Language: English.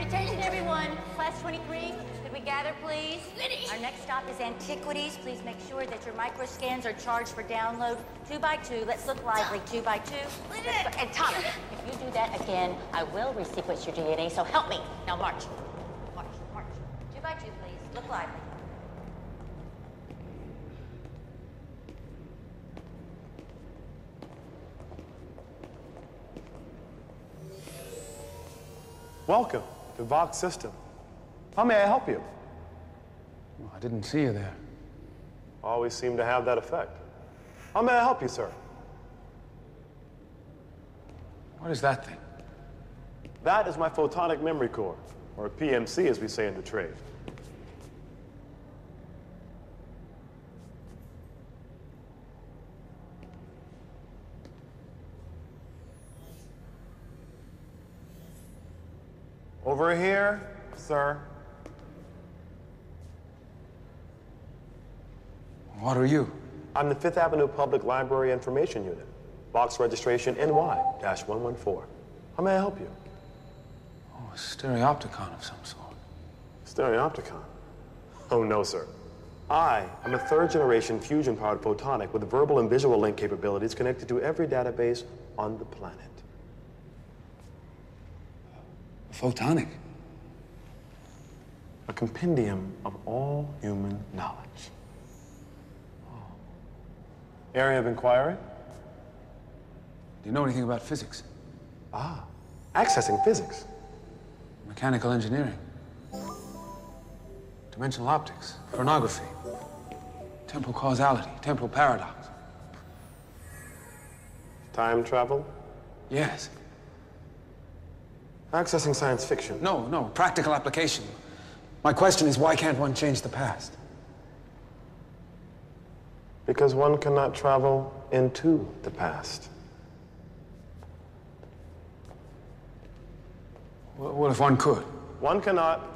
Attention, everyone. Class 23, could we gather, please? Our next stop is Antiquities. Please make sure that your microscans are charged for download 2 by 2. Let's look lively, 2 by 2. And Thomas, if you do that again, I will resequence your DNA, so help me. Now march. March, march. 2 by 2, please. Look lively. Welcome to Vox System. How may I help you? Well, I didn't see you there. Always seem to have that effect. How may I help you, sir? What is that thing? That is my photonic memory core, or PMC as we say in the trade. Over here, sir. What are you? I'm the Fifth Avenue Public Library Information Unit. Box registration NY-114. How may I help you? Oh, a stereopticon of some sort. Stereopticon? Oh, no, sir. I am a third-generation fusion-powered photonic with verbal and visual link capabilities connected to every database on the planet. Photonic? A compendium of all human knowledge. Oh. Area of inquiry? Do you know anything about physics? Ah, accessing physics. Mechanical engineering. Dimensional optics. Chronography. Temporal causality. Temporal paradox. Time travel? Yes. Accessing science fiction? No, practical application. My question is, why can't one change the past? Because one cannot travel into the past. Well, if one could? One cannot